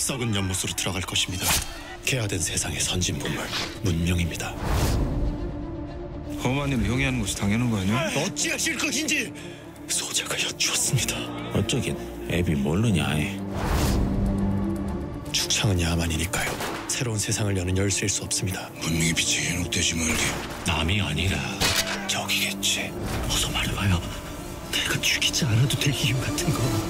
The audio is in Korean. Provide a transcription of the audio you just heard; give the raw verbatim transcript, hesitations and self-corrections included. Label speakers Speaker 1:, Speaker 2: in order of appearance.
Speaker 1: 썩은 연못으로 들어갈 것입니다. 개화된 세상의 선진문물, 문명입니다.
Speaker 2: 험한 일 형이 하는 것이 당연한 거 아니야?
Speaker 1: 어찌하실 것인지 소자가 여쭈었습니다.
Speaker 3: 어쩌긴 애비 모르냐.
Speaker 1: 축창은 야만이니까요. 새로운 세상을 여는 열쇠일 수 없습니다.
Speaker 2: 문명의 빛이 현혹되지 말게.
Speaker 3: 남이 아니라 저기겠지. 어서 말해봐요. 내가 죽이지 않아도 될 이유 같은 거.